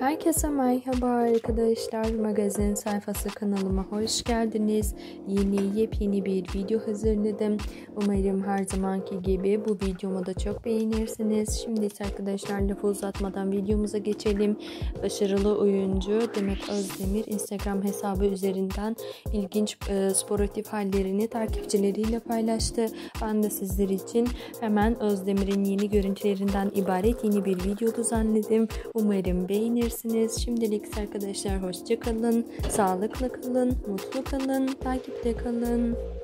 Herkese merhaba arkadaşlar. Magazin sayfası kanalıma hoş geldiniz. Yepyeni bir video hazırladım. Umarım her zamanki gibi bu videomu da çok beğenirsiniz. Şimdi ise arkadaşlar lafı uzatmadan videomuza geçelim. Başarılı oyuncu Demet Özdemir Instagram hesabı üzerinden ilginç sportif hallerini takipçileriyle paylaştı. Ben de sizler için hemen Özdemir'in yeni görüntülerinden ibaret yeni bir video düzenledim. Umarım beğenirsiniz. Şimdilik arkadaşlar hoşça kalın, sağlıklı kalın, mutlu kalın, takipte kalın.